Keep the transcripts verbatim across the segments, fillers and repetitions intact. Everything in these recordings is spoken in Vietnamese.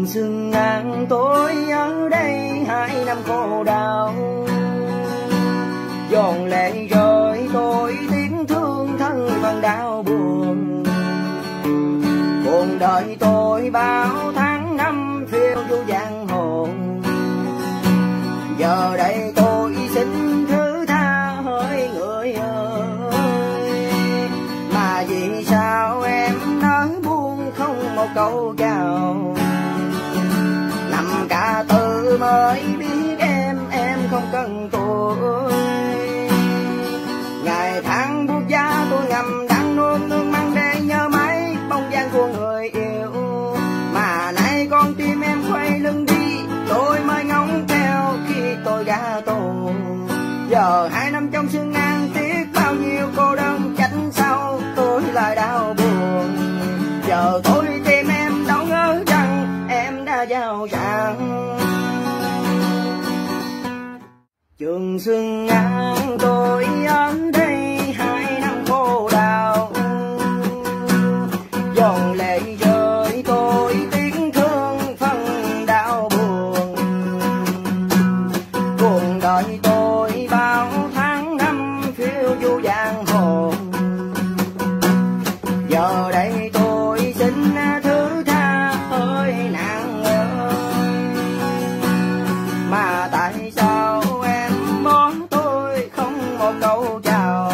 Trường Xuân An tôi ở đây hai năm khổ đau, giòn lệ rơi tôi tiếng thương thân vẫn đau buồn. Cuộc đời tôi bao tháng năm phiêu du giang hồ, giờ đây tôi xin thứ tha hỡi người ơi. Mà vì sao em nói buông không một câu chào, nằm cả từ mới biết em em không cần tôi. Ngày tháng buốt giá tôi ngầm đang nuốt nước mắt để nhớ mãi bóng dáng của người yêu. Mà nay con tim em quay lưng đi, tôi mới ngóng theo khi tôi ra tù. Giờ hai năm trong Xuân An tiếc bao nhiêu cô đơn, tránh sau tôi lại đau buồn. Giờ tôi tìm em đâu ngờ rằng em đã giàu sang. Trường Xuân An tôi ở đây hai năm khổ đau, giòn lệ rơi tôi tiếng thương phân đau buồn. Cuộc đời tôi bao tháng năm phiêu du giang hồ, giờ đây tôi xin thứ tha ơi nàng ơi. Mà tại sao em bỏ tôi không một câu chào,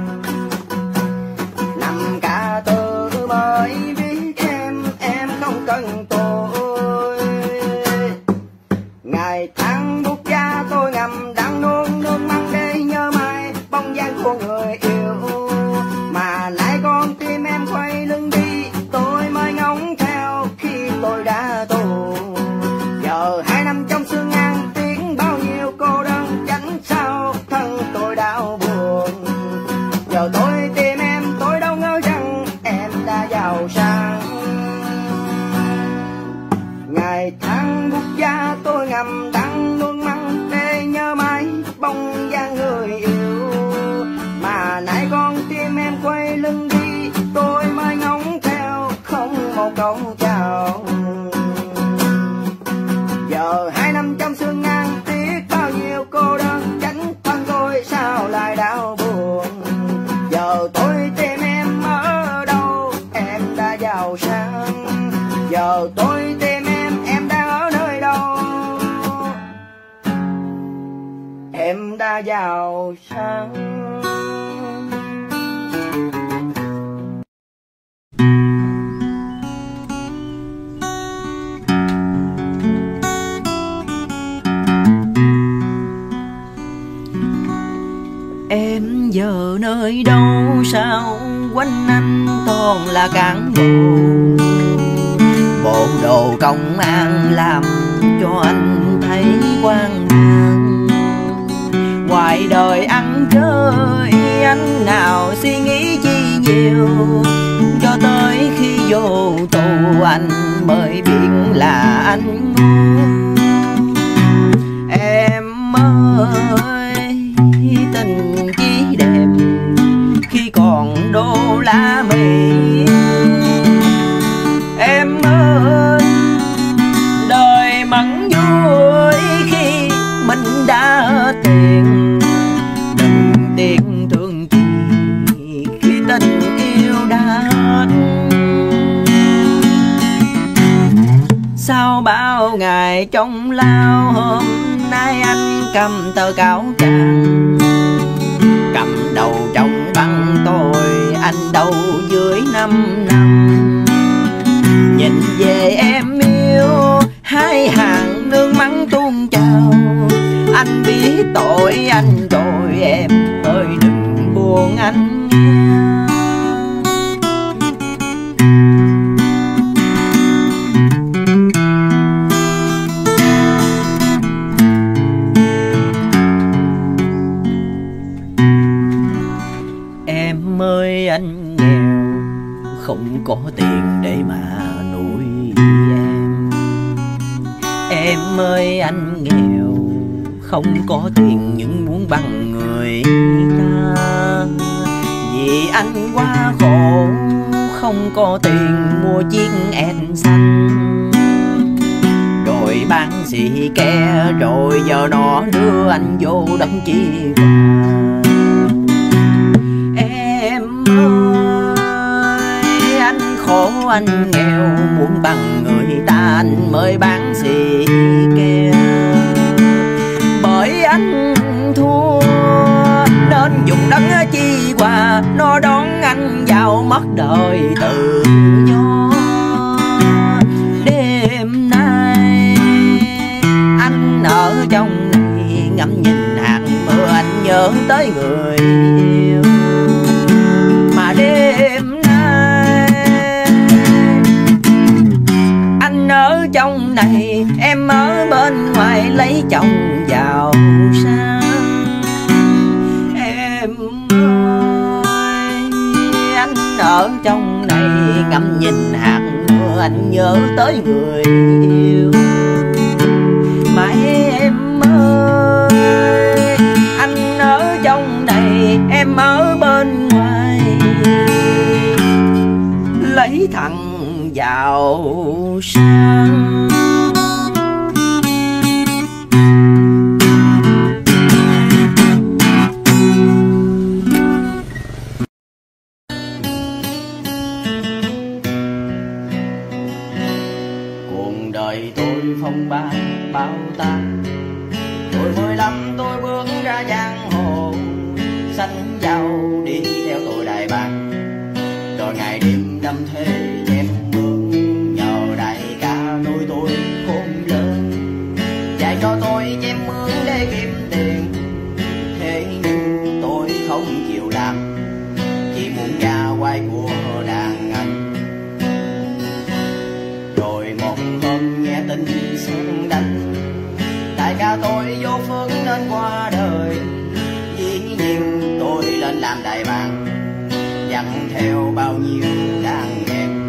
nằm cả từ mới biết em em không cần tôi. Ngày tháng buốt giá tôi ngầm đang nuốt nước mắt để nhớ mãi bóng dáng của người yêu. Mà lại con tim em quay lưng đi, tôi mới ngóng theo khi tôi đã tù. Giờ hai năm trong Xuân An tiếng bao nhiêu cô đơn, tránh sao thân tôi đau buồn. Giờ tôi tìm em tôi đâu ngờ rằng em đã giàu sang. Ngày tháng buốt giá tôi ngầm đắng nuốt mắt để nhớ mãi bóng dáng người yêu. Mà nãy con tim em quay lưng đi, tôi mới ngóng theo không một câu chào. Giờ hai năm trong Xuân An tiếc bao nhiêu cô đơn, tránh thân tôi sao lại đau buồn. Giờ tôi tìm em ở đâu em đã giàu sang. Giờ tôi tìm em em đang ở nơi đâu em đã giàu sang. Em giờ nơi đâu sao quanh anh toàn là cán bộ, bộ đồ công an làm cho anh thấy quan mang. Ngoài đời ăn chơi anh nào suy nghĩ chi nhiều, cho tới khi vô tù anh mới biết là anh ngu. Em ơi tình chỉ đẹp khi còn đô la Mỹ. Em ơi đời mặn vui khi mình đã hết tiền, đừng tiếc thương chi khi tình yêu đã hết. Sau bao ngày trong lao hôm nay anh cầm tờ cáo trạng, cầm đầu trong băng tôi anh đâu dưới năm năm. Nhìn về em yêu hai hàng nước mắt tuôn trào, anh biết tội anh rồi em ơi đừng buồn anh nghe. Em ơi anh nghèo không có tiền để mà nuôi em. Em ơi anh nghèo không có tiền nhưng muốn bằng người ta. Vì anh quá khổ không có tiền mua chiếc én xanh. mới bán xì ke, rồi giờ nó đưa anh vô đóng chi qua. Em ơi anh khổ anh nghèo, muốn bằng người ta anh mới bán xì ke. Bởi anh thua nên dùng đất chi qua, nó đón anh vào mất đời tự do. Đêm nay anh ở trong này ngắm nhìn hạt mưa, anh nhớ tới người yêu. Mà đêm nay anh ở trong này, em ở bên ngoài lấy chồng giàu sang. Em ơi anh ở trong này ngắm nhìn hạt mưa, anh nhớ tới người yêu. Mà em ơi anh ở trong này, em ở bên ngoài lấy thằng giàu sang. Cuộc đời tôi phong ba bao tan, tuổi mười lăm tôi bước ra giang hồ, xanh dao đi theo tôi đại bàng. Rồi ngày đêm đâm thuê chém mướn, nhờ đại ca nuôi tôi khôn lớn, dạy cho tôi chém mướn để kiếm tiền. Thế nhưng tôi không chịu làm, chỉ muốn ra quay của đàn anh. Rồi một hôm nghe tin sét đánh, đại ca tôi vô phước nên qua đời. Dĩ nhiên tôi lên làm đại bàng, dặn theo bao nhiêu đàn em.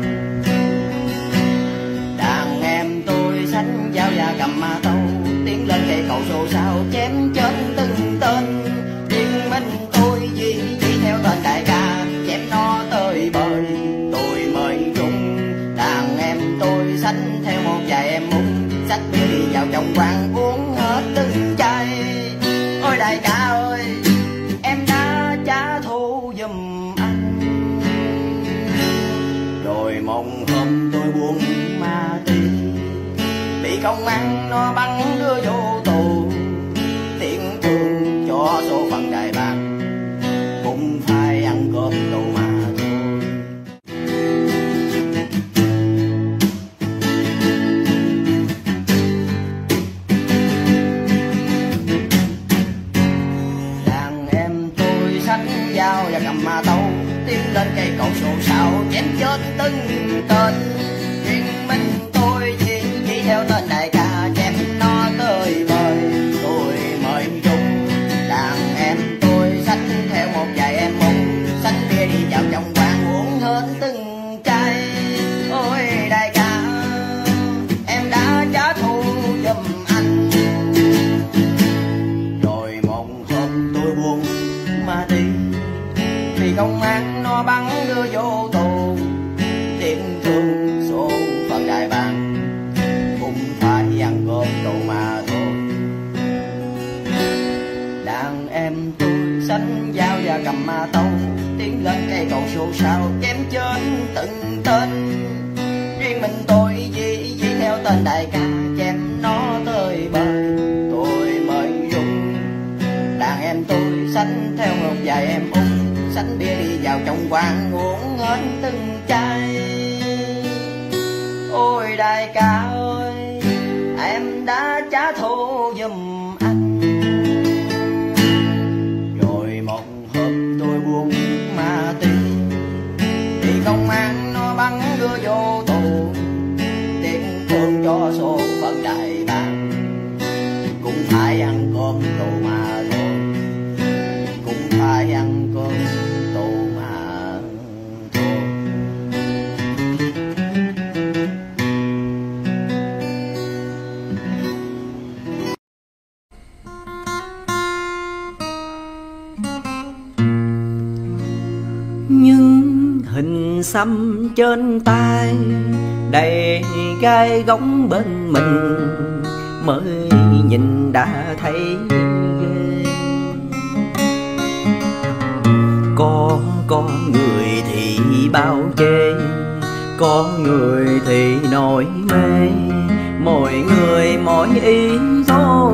Đàn em tôi xách dao và cầm ma tâu, tiến lên cây cầu xô xao chém chết từng tên. Riêng mình tôi chỉ, chỉ theo tên đại ca, chém nó tới bời tôi mới rung. Đàn em tôi xách theo một vài em mung, xách bia đi vào trong quán uống hết từng chai. Ôi đại ca ơi em đã trả thù giùm anh. Rồi một hôm tôi buông ma túy, bị công an nó bắn đưa vô tù. Tiền thương cho số phận đại bàng, cũng phải ăn cơm tù mà thôi. Đàn em tôi xách dao và cầm ma tâu, tiến lên cây cầu xô xao chém chết từng tên. Riêng mình tôi chỉ, chỉ theo tên đại ca, chém nó tới bời tôi mới rung. Đàn em tôi xách theo một vài em mung, xách bia đi vào trong quán uống hết từng chai. Ôi đại ca em đã trả thù giùm anh. Rồi một hôm tôi buông ma túy, vì công an nó bắn đưa vô tù. Tiền thương số phận đại bàng, cũng phải ăn cơm tù mà thôi. Đàn em tôi xách dao và cầm ma tâu, tiến lên cây cầu xô xao chém chết từng tên. Riêng mình tôi chỉ, chỉ theo tên đại ca, chém nó tới bời tôi mới rung. Đàn em tôi xách theo một vài em ung, xách bia đi vào trong quán uống hết từng chai. Ôi đại ca ơi em đã trả thù giùm anh. Rồi một hôm tôi buông ma túy, thì công an nó bắn đưa vô tù. Tiền thương cho số phận đại bàng, cũng phải ăn cơm tù mà thôi. Cũng phải ăn cơm tù mà thôi. Nhưng hình xăm trên tay đầy gai góc bên mình, mới nhìn đã thấy ghê. Có con người thì bao chê, có người thì nổi mê, mỗi người mỗi ý thôi.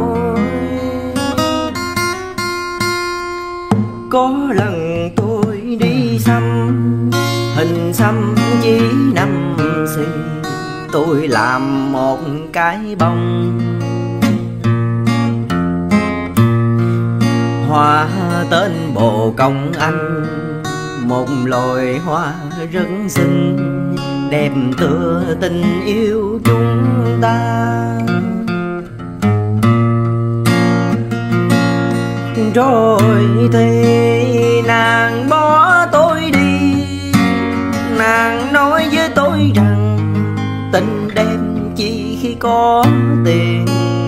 Có lần tôi đi xăm hình xăm chỉ năm xì, tôi làm một cái bông hoa tên bồ công anh, một loài hoa rất xinh đẹp tựa tình yêu chúng ta. Rồi thì nàng bỏ tôi đi, nàng nói với tôi rằng tình đẹp chỉ khi có tiền.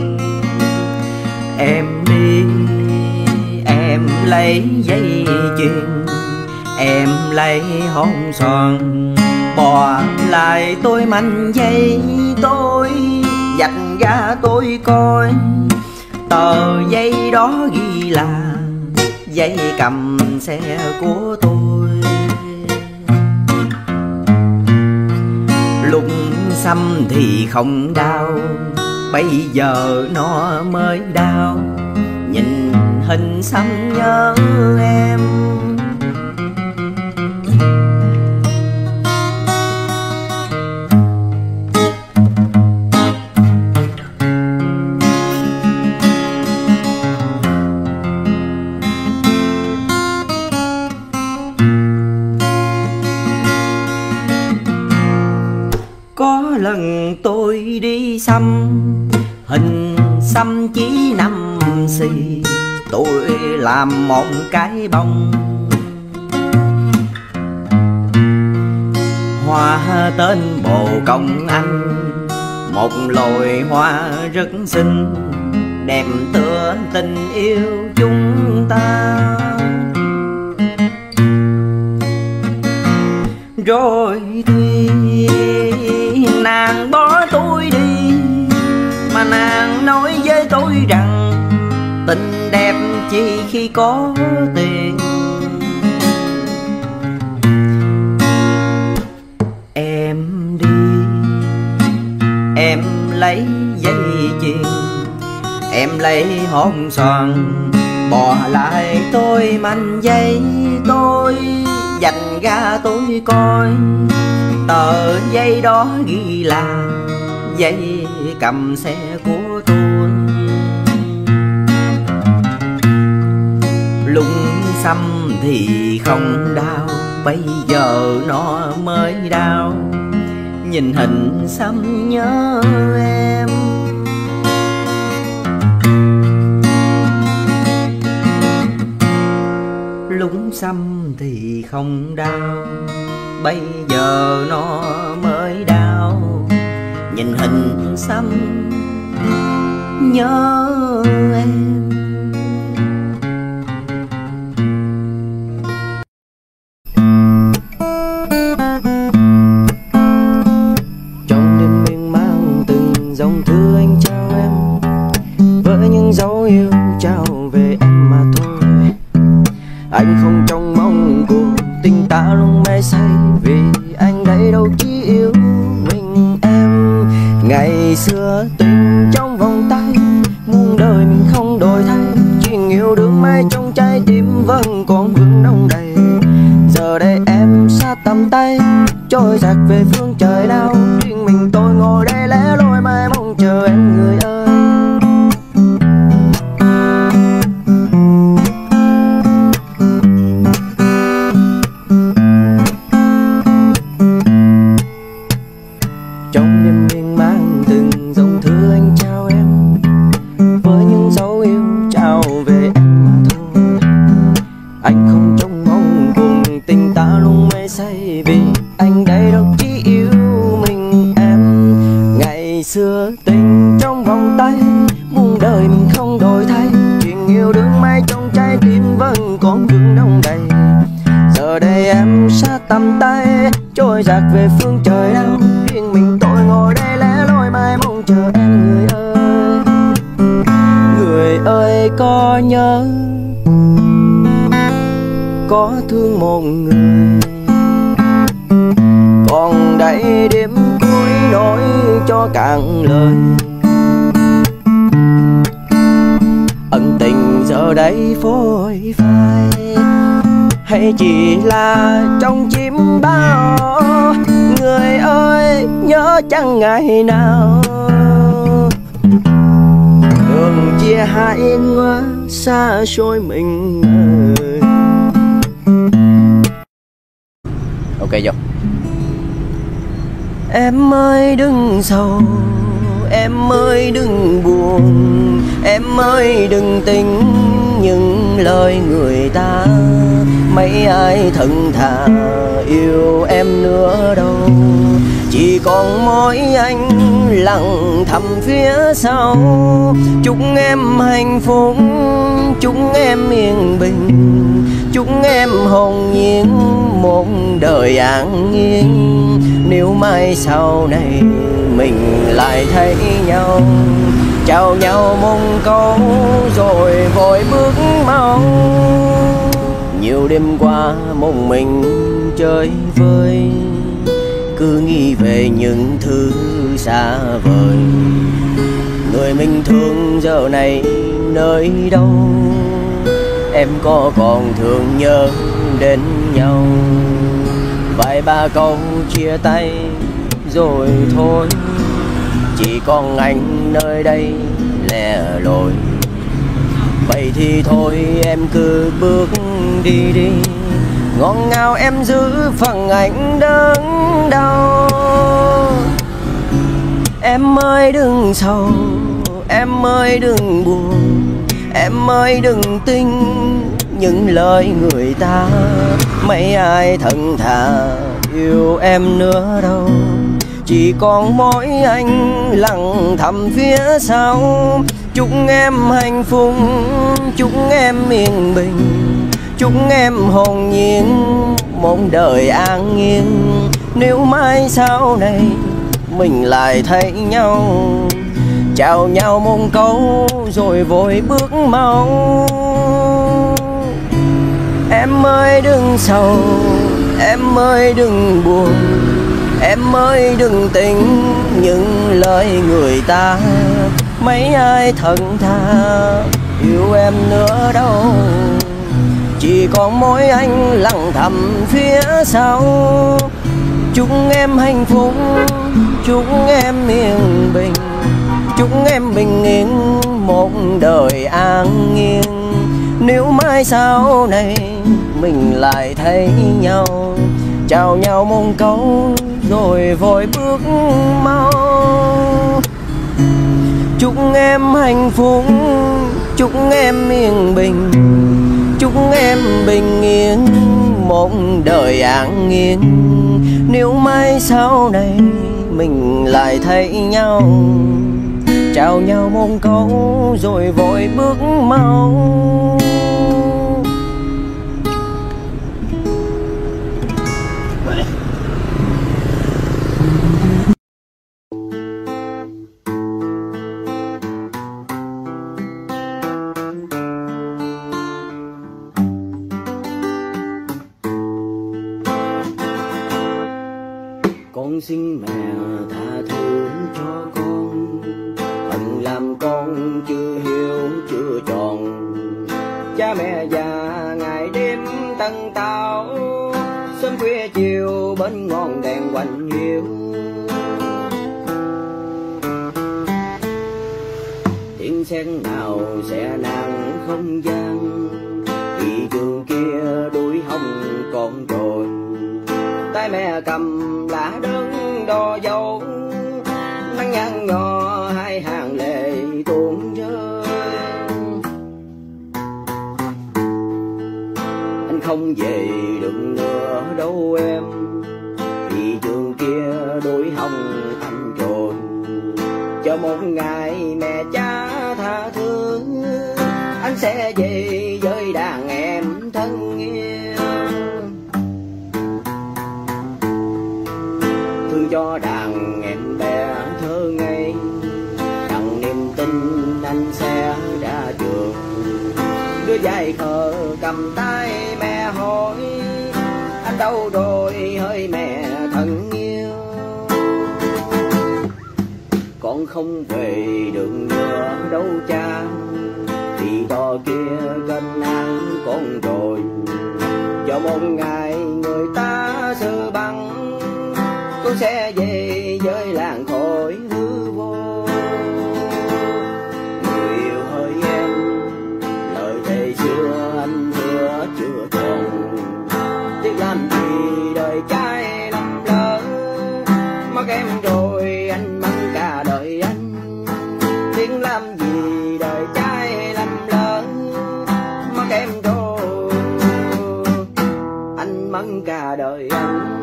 Em đi em lấy dây chuyền, em lấy hôn xoàn, bỏ lại tôi mảnh giấy tôi vạch ra tôi coi. Tờ giấy đó ghi là giấy cầm xe của tôi. Lúc xăm thì không đau, bây giờ nó mới đau. Nhìn hình xăm nhớ em. Có lần tôi đi xăm hình xăm chỉ năm xì, tôi làm một cái bông hoa tên bồ công anh, một loài hoa rất xinh đẹp tựa tình yêu chúng ta. Rồi thì nàng bỏ tôi đi, mà nàng nói với tôi rằng tình đẹp chỉ khi có tiền. Em đi em lấy dây chuyền, em lấy hôn xoàn, bỏ lại tôi mảnh giấy tôi vạch ra tôi coi. Tờ giấy đó ghi là giấy cầm xe của tôi. Lúc xăm thì không đau, bây giờ nó mới đau. Nhìn hình xăm nhớ em. Lúc xăm thì không đau, bây giờ nó mới đau. Nhìn hình xăm nhớ em. Trong đêm miên man từng dòng thư anh trao em, với những dấu yêu trao về em mà thôi. Anh không trông mong cuộc tình ta luôn mê say, vì anh đây đâu chỉ yêu mình em. Ngày xưa tình trong vòng tay, muôn đời mình không đổi thay. Chuyện yêu đương mãi trong trái tim vẫn còn vương đông đầy. Giờ đây em xa tầm tay, trôi giạt về phương trời nào. Riêng mình tôi ngồi đây lẻ loi mãi mong chờ em người ơi. Trong đêm miên man từng dòng thư anh trao em, với những dấu yêu trao về em mà thôi. Anh không trông mong cùng tình ta luôn mê say, vì anh đây đâu chỉ yêu mình em. Ngày xưa tình trong vòng tay, muôn đời mình không đổi thay. Chuyện yêu đương mãi trong trái tim vẫn còn vương đông đầy. Giờ đây em xa tầm tay, trôi dạt về phương trời nào. Riêng mình tôi ngồi đây lẻ loi mãi mong chờ em người ơi. có nhớ, có thương một người. Còn đây đêm cuối nói cho cạn lời, ân tình giờ đây phôi phai, hay chỉ là trong chim bao. Người ơi nhớ chẳng ngày nào đường chia hai ngóa xa xôi mình ơi. Ok vô. Em ơi đừng sầu, em ơi đừng buồn, em ơi đừng tính những lời người ta. Mấy ai thật thà yêu em nữa đâu, chỉ còn mỗi anh lặng thầm phía sau. Chúc em hạnh phúc, chúc em yên bình, chúc em hồn nhiên một đời an yên. Nếu mai sau này mình lại thấy nhau, chào nhau mong câu rồi vội bước mau. Nhiều đêm qua mong mình chơi vơi, cứ nghĩ về những thứ xa vời. Người mình thương giờ này nơi đâu, em có còn thương nhớ đến nhau. Vài ba câu chia tay rồi thôi, chỉ còn anh nơi đây lẻ loi. Vậy thì thôi em cứ bước đi đi, ngon ngào em giữ phần anh đớn đau. Em ơi đừng sầu, em ơi đừng buồn, em ơi đừng tin những lời người ta. Mấy ai thật thà yêu em nữa đâu, chỉ còn mỗi anh lặng thầm phía sau. Chúc em hạnh phúc, chúc em yên bình, chúc em hồn nhiên một đời an yên. Nếu mai sau này mình lại thấy nhau, chào nhau một câu rồi vội bước mau. Em ơi đừng sầu, em ơi đừng buồn, em ơi đừng tính những lời người ta. Mấy ai thật thà yêu em nữa đâu, chỉ còn mỗi anh lặng thầm phía sau. Chúc em hạnh phúc, chúc em yên bình, chúc em bình yên một đời an yên. Nếu mai sau này mình lại thấy nhau, chào nhau một câu rồi vội bước mau. Chúc em hạnh phúc, chúc em yên bình, chúc em bình yên một đời an yên. Nếu mai sau này mình lại thấy nhau, chào nhau một câu rồi vội bước mau. Con xin mẹ tha thứ cho con, hận làm con chưa hiểu chưa tròn. Cha mẹ già ngày đêm tần tảo, sớm khuya chiều bên ngọn đèn quạnh hiu. Tiếng sen nào sẽ nặng không gian, thị trường kia đuổi hồng con rồi. Tay mẹ cầm lá đơn đo dấu, nắng nhăn nhò hai hàng lệ tuôn rơi. Anh không về được nữa đâu em, thị trường kia đuổi hồng anh rồi. Chờ một ngày mẹ cha tha thứ, anh sẽ về với đàn em thân yêu. Thương cho đàn em bé thơ ngây, đặng niềm tin anh sẽ ra trường. đứa dài khờ cầm tay mẹ hỏi anh đâu rồi hỡi mẹ thân yêu. Con không về được nữa đâu cha, vì to kia cân ăn con rồi. Cho một ngày người ta sơ băng, con sẽ về với làng khỏi hư vô. Người yêu hỡi em, lời thề xưa anh hứa chưa còn. Tiếc làm gì đời trai lầm lỡ, mất em rồi anh mắng cả đời anh. Tiếc làm gì đời trai lầm lỡ, mất em rồi anh mắng cả đời anh.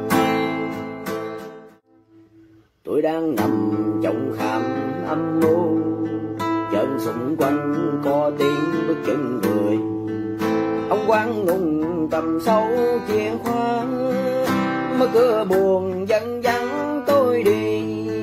Tôi đang nằm trong khám âm mưu, trên xung quanh có tiếng bước chân người. Ông quan ngùng cầm sâu chìa khóa, mở cửa buồn dẫn vắng tôi đi.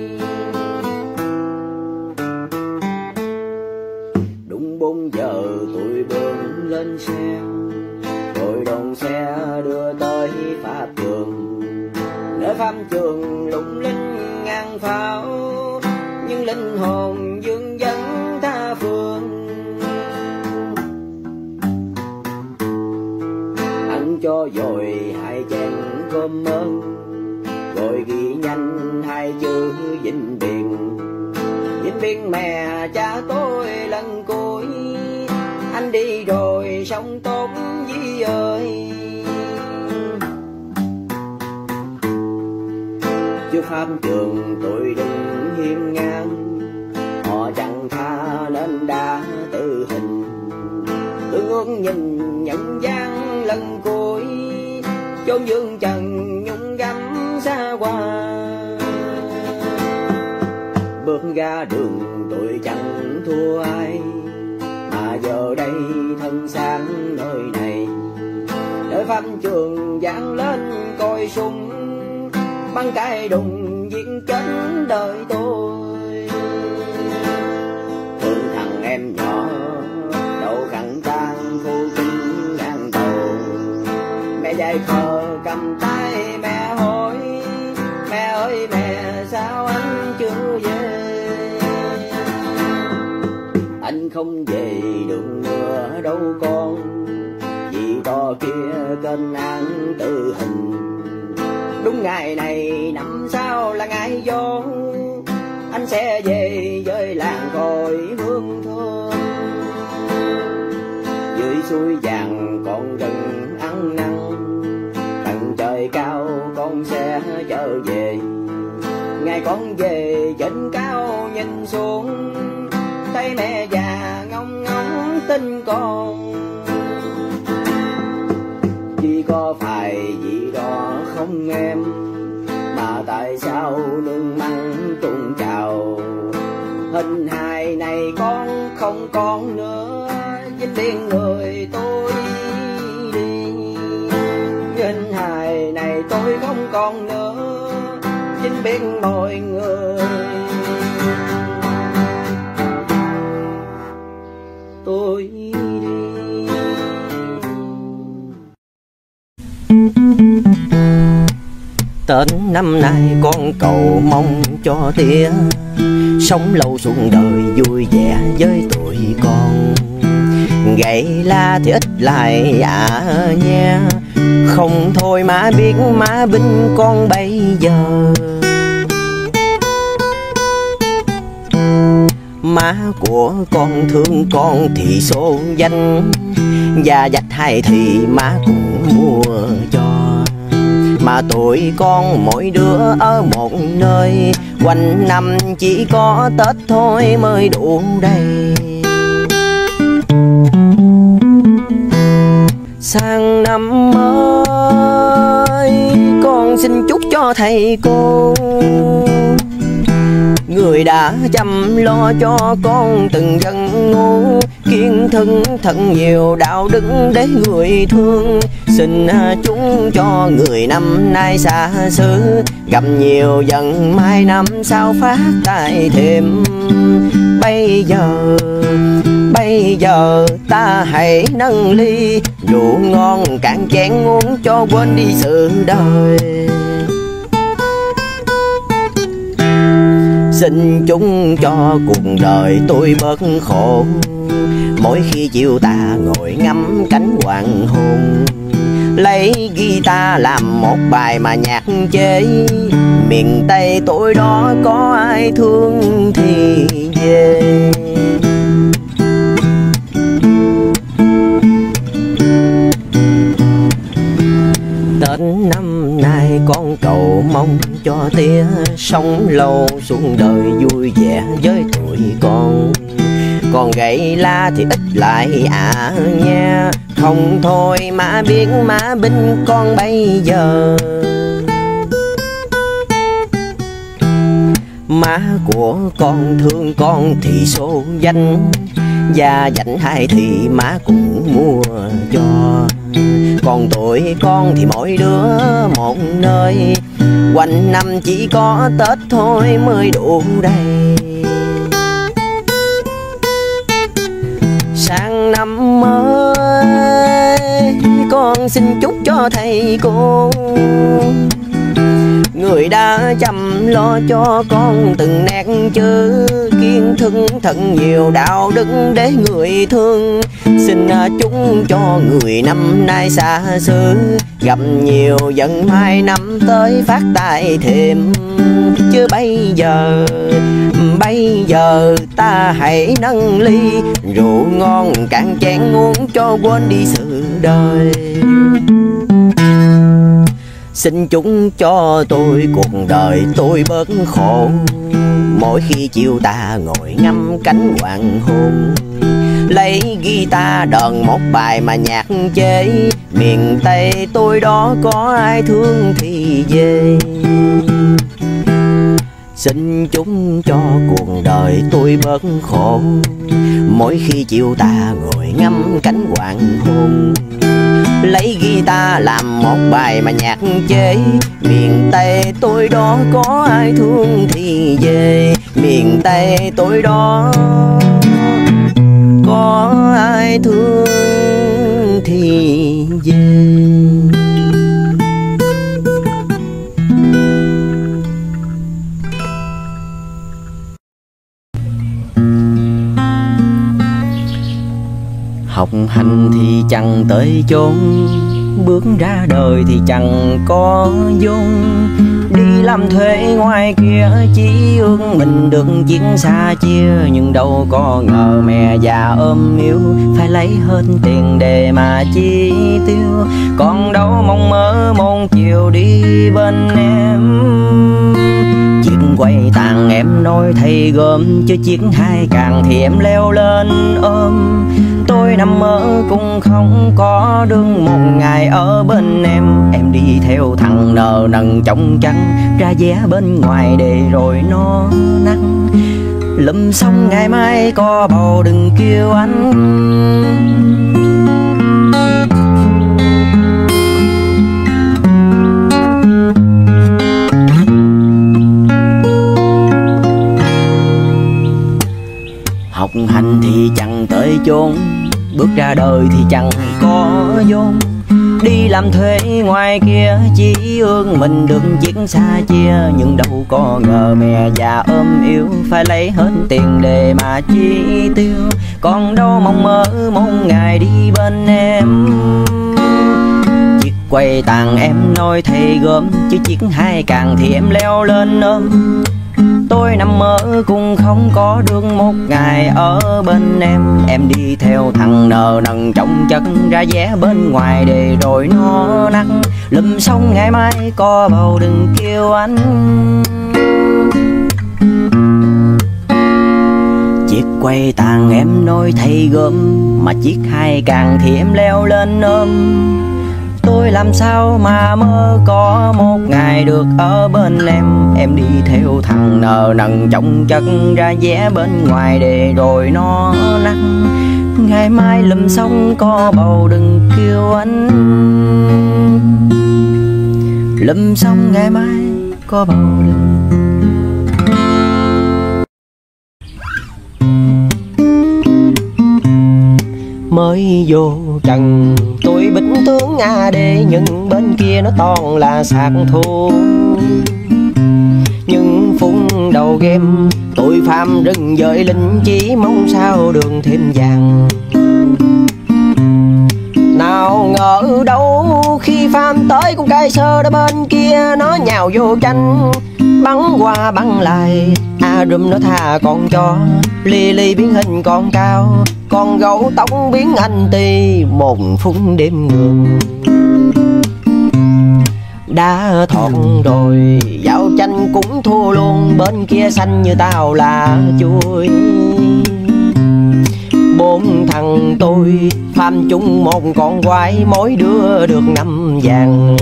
Đúng bốn giờ tôi bước lên xe, rồi đón xe đưa tới pháp trường. Nơi pháp trường lung linh ngang pháo, nhưng linh hồn dương vấn tha phương. Ăn cho rồi hai chén cơm ơn, rồi ghi nhanh hai chữ vĩnh biệt. Vĩnh biệt mẹ cha tôi lần cuối, anh đi rồi sống tốt với ơi. Trước pháp trường tôi đứng hiên ngang, họ chẳng tha nên đã tự hình. Tôi ngước nhìn nhận dáng lần cuối, chốn dương trần nhung gấm xa qua. Bước ra đường tôi chẳng thua ai, mà giờ đây thân sáng nơi này. Nơi pháp trường vang lên coi súng, bắn cái đùng giết chết đời tôi. Thương thằng em nhỏ đầu khăn tan phu kinh ngang tàu. Mẹ dạy khờ cầm tay mẹ hỏi, mẹ ơi mẹ sao anh chưa về. Anh không về được nữa đâu con, vì to kia kênh án tự hình. Đúng ngày này năm sau là ngày vô, anh sẽ về với làng cội hương thơm. Dưới suối vàng con rừng ăn năn, tầng trời cao con sẽ trở về. Ngày con về trên cao nhìn xuống, thấy mẹ già ngóng ngóng tin con. Chỉ có phải gì đó không em, mà tại sao nương măng tuôn trào. Hình hài này con không còn nữa, vĩnh biệt người tôi đi. Hình hài này tôi không còn nữa, vĩnh biệt mọi người tôi đi. Tết năm nay con cầu mong cho tía sống lâu suốt đời vui vẻ với tụi con. Gậy la thì ít lại à nha, không thôi má biết má binh con bây giờ. Má của con thương con thì số danh, và dạch hay thì má cũng mua cho. Mà tụi con mỗi đứa ở một nơi, quanh năm chỉ có Tết thôi mới đủ đầy. Sang năm mới con xin chúc cho thầy cô, người đã chăm lo cho con từng giấc ngủ. Kiến thức thật nhiều đạo đức để người thương, xin chúng cho người năm nay xa xứ, gặp nhiều dần mai năm sau phát tài thêm. Bây giờ Bây giờ ta hãy nâng ly, rượu ngon cạn chén uống cho quên đi sự đời. Xin chúng cho cuộc đời tôi bớt khổ, mỗi khi chiều ta ngồi ngắm cánh hoàng hôn. Lấy guitar làm một bài mà nhạc chế, miền Tây tôi đó có ai thương thì về. Tết năm nay con cầu mong cho tía sống lâu suốt đời vui vẻ với tụi con. Còn gậy la thì ít lại à nha, không thôi má biết má binh con bây giờ. Má của con thương con thì số danh, gia dành hai thì má cũng mua cho. Còn tụi con thì mỗi đứa một nơi, quanh năm chỉ có Tết thôi mới đủ đầy. Sang năm mới con xin chúc cho thầy cô, người đã chăm lo cho con từng nét chữ, kiến thức thật nhiều đạo đức để người thương. Xin chúc cho người năm nay xa xứ, gặp nhiều vận mai năm tới phát tài thêm. Chứ bây giờ, bây giờ ta hãy nâng ly, rượu ngon cạn chén uống cho quên đi sự đời. Xin chúc cho tôi cuộc đời tôi bớt khổ, mỗi khi chiều ta ngồi ngắm cánh hoàng hôn. Lấy guitar đờn một bài mà nhạc chế, miền Tây tôi đó có ai thương thì về. Xin chúc cho cuộc đời tôi bớt khổ, mỗi khi chiều ta ngồi ngắm cánh hoàng hôn. Lấy guitar làm một bài mà nhạc chế, miền Tây tôi đó có ai thương thì về. Miền Tây tôi đó có ai thương thì về. Học hành thì chẳng tới chốn, bước ra đời thì chẳng có vốn. Đi làm thuê ngoài kia chỉ ước mình được chiến xa chia, nhưng đâu có ngờ mẹ già ôm yếu, phải lấy hết tiền để mà chi tiêu. Còn đâu mong mơ mong chiều đi bên em. Chiếc quay tàn em nói thầy gom, chứ chiếc hai càng thì em leo lên ôm. Tôi nằm mơ cũng không có đương một ngày ở bên em. Em đi theo thằng nờ nần trong trắng, ra vé bên ngoài để rồi nó nắng. Lụm xong ngày mai có bầu đừng kêu anh. Học hành thì chẳng tới chốn, bước ra đời thì chẳng có vốn. Đi làm thuê ngoài kia chỉ ước mình được chiếc xa chia, nhưng đâu có ngờ mẹ già ôm yếu, phải lấy hết tiền để mà chi tiêu. Còn đâu mong mơ mong ngày đi bên em. Chiếc quay tàn em nói thầy gom, chứ chiếc hai càng thì em leo lên ôm. Tôi nằm mơ cũng không có được một ngày ở bên em. Em đi theo thằng nờ nần trong chất, ra vé bên ngoài để rồi nó nắng. Lụm xong ngày mai có bầu đừng kêu anh. Chiếc quay tàn em nói thầy gom, mà chiếc hai càng thì em leo lên ôm. Tôi làm sao mà mơ có một ngày được ở bên em. Em đi theo thằng nờ nần trong chất, ra vé bên ngoài để rồi nó nắng. Ngày mai lụm xong có bầu đừng kêu anh. Lụm xong ngày mai có bầu đừng. Mới vô trần tôi bích tướng a đê, nhưng bên kia nó toàn là sát thủ. Nhưng phút đầu game tôi phạm rừng dời linh, chỉ mong sao đường thêm vàng. Nào ngờ đâu khi farm tới con cây sơ đó bên kia nó nhào vô tranh, bắn qua bắn lại. Arum nó tha con chó, Lily biến hình con cao, con gấu tóc biến anh ti, một phút đêm ngường. Đã thọt rồi giao tranh cũng thua luôn, bên kia xanh như tao là chuối. Bốn thằng tôi farm chung một con quái, mỗi đứa được năm vàng.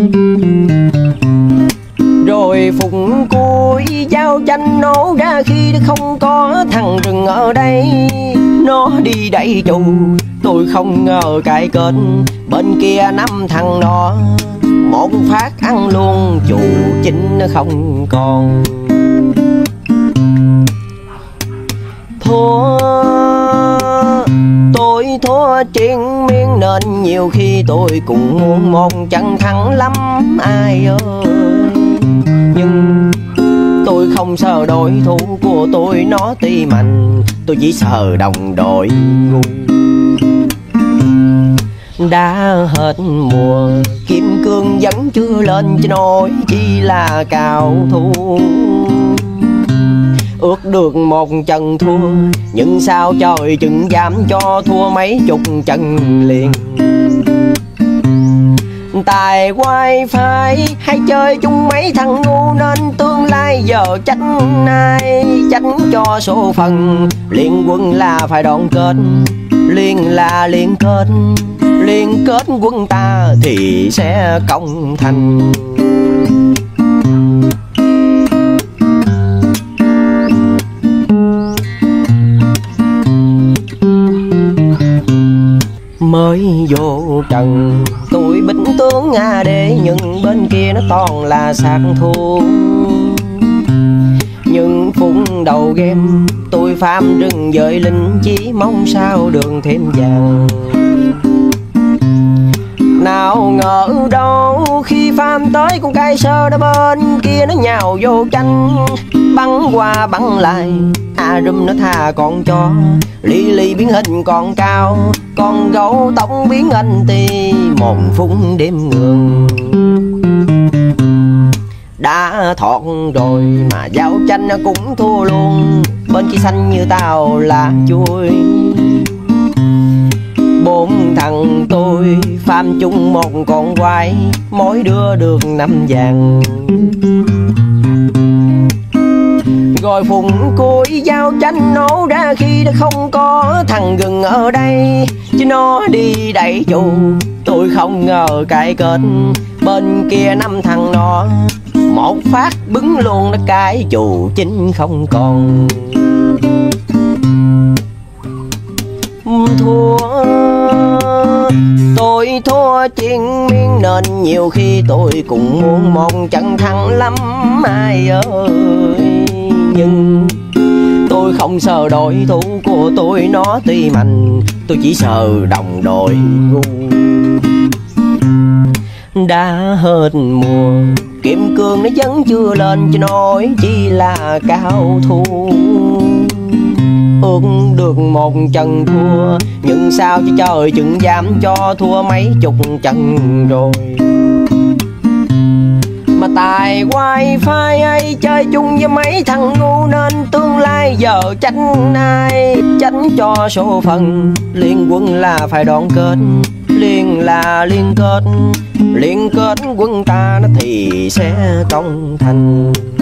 Rồi phút cuối giao tranh nổ ra khi không có thằng rừng ở đây, nó đi đẩy trù. Tôi không ngờ cãi kết bên kia năm thằng đó, một phát ăn luôn chủ chính nó không còn. Thua tôi thua triền miên, nên nhiều khi tôi cũng muốn một trận thắng lắm ai ơi. Nhưng tôi không sợ đối thủ của tôi nó ti mạnh, tôi chỉ sợ đồng đội ngu. Đã hết mùa kim cương vẫn chưa lên cho nổi chỉ là cao thủ. Ước được một trận thua, nhưng sao trời chừng dám cho thua mấy chục trận liền. Tài wifi hay chơi chung mấy thằng ngu, nên tương lai giờ tránh ai tránh cho số phận. Liên quân là phải đoàn kết, liên là liên kết, liên kết quân ta thì sẽ công thành. Mới vô trần tôi bích tướng a đê, nhưng bên kia nó toàn là sát thủ. Nhưng phút đầu game tôi farm rừng dời linh, chỉ mong sao đường thêm vàng. Nào ngờ đâu khi farm tới con cây sơ đó bên kia nó nhào vô tranh, bắn qua bắn lại. Arum nó tha con chó, Lily biến hình con cao, con gấu tóc biến anh ti, một phút đêm ngường. Đã thọt rồi mà giao tranh cũng thua luôn, bên kia xanh như tao là chuối. Bốn thằng tôi farm chung một con quái, mỗi đứa được năm vàng. Rồi phút cuối giao tranh nổ ra khi đã không có thằng gừng ở đây, chứ nó đi đẩy trù. Tôi không ngờ cãi kết bên kia năm thằng nó, một phát bứng luôn nó cái chù chính không còn. Thua tôi thua triền miên, nên nhiều khi tôi cũng muốn một trận thắng lắm ai ơi. Nhưng tôi không sợ đối thủ của tôi nó ti mạnh, tôi chỉ sợ đồng đội ngu. Đã hết mùa kim cương nó vẫn chưa lên cho nổi chỉ là cao thủ. Ước được một trận thua, nhưng sao chứ trời chừng dám cho thua mấy chục trận rồi. Mà tài wifi ấy chơi chung với mấy thằng ngu, nên tương lai giờ tránh ai tránh cho số phận. Liên quân là phải đoàn kết, liên là liên kết, liên kết quân ta nó thì sẽ công thành.